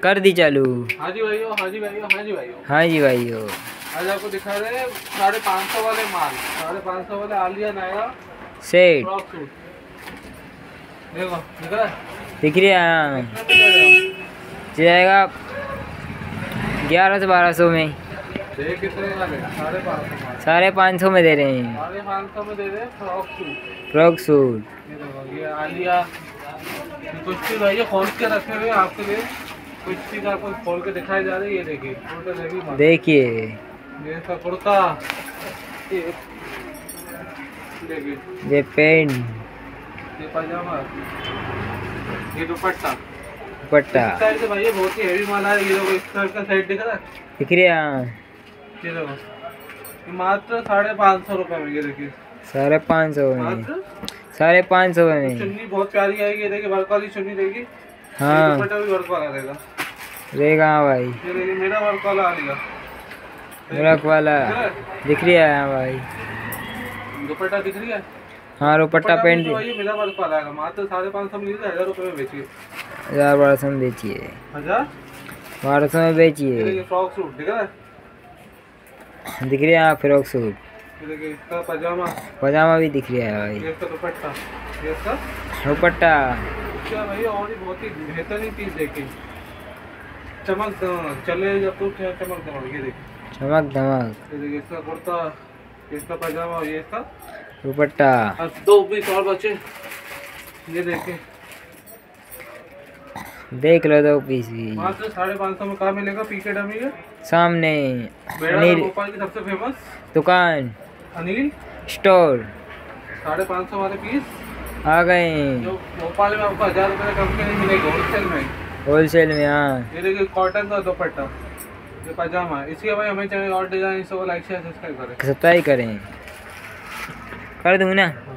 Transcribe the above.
कर दी चालू। हाँ जी भाइयों, हाँ जी भाइयों, हाँ जी भाइयों, हाँ जी भाइयों। आज आपको दिखा रहे हैं 550 वाले माल, 550 वाले Alia Naira set frock suit. देखो दिख रहा है, दिख रही है। कितने में दे रहे हम? जाएगा 1100 से 1200 में। देख कितने वाले 550 550 में दे रहे हैं। 550 में दे रहे हैं फ्रॉक सूट। Frock suit. ये देखो ये आलिया, कुछ चीज भाई खोल के रखे हुए आपके लिए, कुछ चीज आपको खोल के दिखाई जा रही है। ये देखिए कुर्ता, देखिए ये इसका कुर्ता, ये देखिए ये पैंट, ये पजामा, ये दुपट्टा। दुपट्टा इस साइड से भाई बहुत ही हैवी माल है। ये देखो इस साइड का साइड दिख रहा है, दिख रही है। ये देखो ये मात्र 550 रुपए में। ये देखिए 550 में, मात्र 550 में। चुन्नी बहुत प्यारी आएगी। ये देखिए वर्क वाली चुन्नी देगी। हाँ दुपट्टा भी वर्क वाला रहेगा। रहेगा। हाँ भाई ये देखिए मेरा वर्क वाला आ गया, वर्क वाला दिख रही है। हाँ भाई दुपट्टा दिख रही है। हाँ दुपट्टा पैंट ये मेरा वर्क वाला है, मात्र 550 में लीजिए, 1000 रुपए में बेचिए। 1200 में बेचिए, 1200 में बेचिए। ये फ्रॉक सूट दिख रहा है, दिख रही है। फ्रॉक सूट, ये देखिए इसका पजामा, पजामा भी दिख रहा है भाई। ये इसका दुपट्टा, ये इसका दुपट्टा। क्या भैया और ही बहुत ही बेहतरीन चीज देखिए, चमक दमक चले जब तो क्या चमक दमक। ये देखिए चमक धमक। ये देखिए इसका कुर्ता, ये इसका पजामा, ये इसका दुपट्टा। अब 2 पीस और बचे। ये देखिए देख लो 2 पीस भी। मात्र 550 में कहाँ मिलेगा? पीके डमी है सामने बेड़ा अनिल भोपाल की सबसे फेमस दुकान अनिल स्टोर 550 वाले पीस आ गए जो भोपाल में आपको 1000 रुपये कम के नहीं मिलेगी होलसेल में। होलसेल में। हाँ ये देखिए कॉटन का दुपट्टा, ये पजामा। इसके भाई हमें चाहिए और डिजाइन, इसको लाइक शेयर सब्सक्राइब करें। सब्सक्राइब करें, कर दूँ ना।